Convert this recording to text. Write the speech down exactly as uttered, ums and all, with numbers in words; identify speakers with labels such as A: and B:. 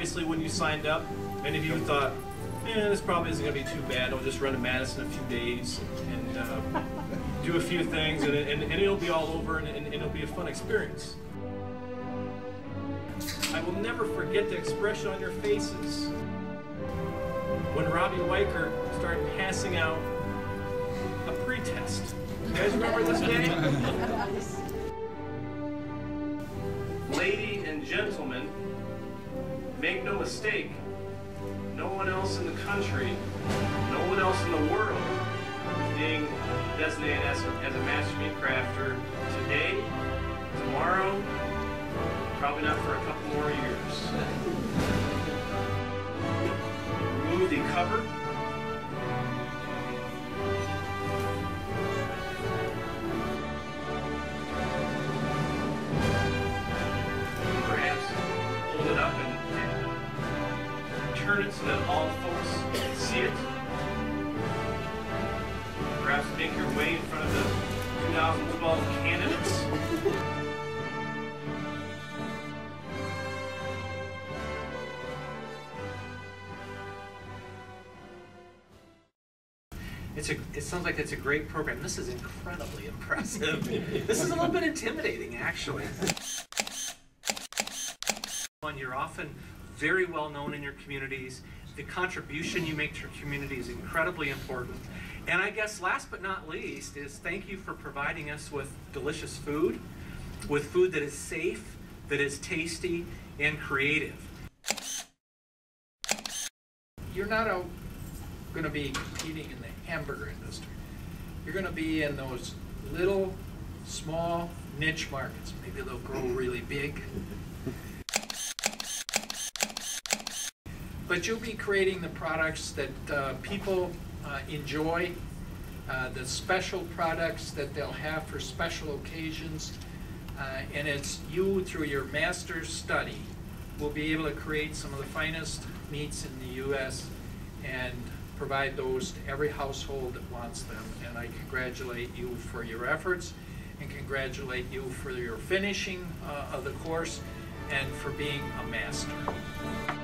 A: obviously when you signed up, many of you thought, eh, this probably isn't going to be too bad. I'll just run to Madison a few days and uh, do a few things, and, and, and it'll be all over, and, and it'll be a fun experience. I will never forget the expression on your faces when Robbie Weicker started passing out a pre-test. You guys remember this day? Lady and gentlemen, make no mistake, no one else in the country, no one else in the world is being designated as a, as a master meat crafter today, tomorrow, probably not for a couple more years. Remove the cover. Perhaps hold it up and, and turn it so that all folks can see it. Perhaps make your way in front of the two thousand twelve candidates. It's a, it sounds like it's a great program. This is incredibly impressive. This is a little bit intimidating, actually. You're often very well known in your communities. The contribution you make to your community is incredibly important. And I guess last but not least is thank you for providing us with delicious food, with food that is safe, that is tasty, and creative. You're not a going to be competing in the hamburger industry. You're going to be in those little, small niche markets. Maybe they'll grow really big. But you'll be creating the products that uh, people uh, enjoy, uh, the special products that they'll have for special occasions. Uh, and it's you, through your master's study, will be able to create some of the finest meats in the U S and provide those to every household that wants them. And I congratulate you for your efforts and congratulate you for your finishing uh, of the course and for being a master.